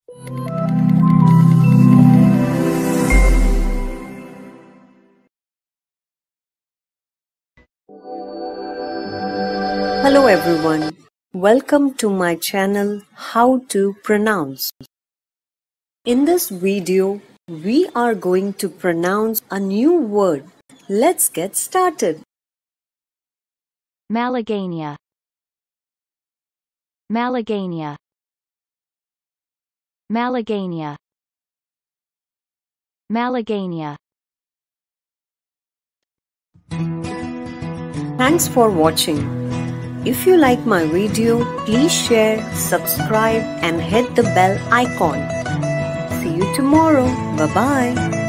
Hello everyone, welcome to my channel How to Pronounce. In this video, we are going to pronounce a new word. Let's get started. Malaguena. Malaguena. Malaguena. Malaguena. Thanks for watching. If you like my video, please share, subscribe and hit the bell icon. See you tomorrow. Bye-bye.